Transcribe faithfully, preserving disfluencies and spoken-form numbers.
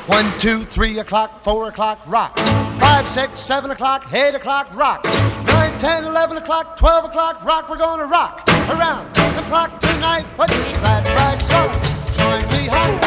One, two, three o'clock, four o'clock, rock. Five, six, seven o'clock, eight o'clock, rock. Nine, ten, eleven o'clock, twelve o'clock, rock. We're gonna rock around the clock tonight. Put your glad rags on, join me home.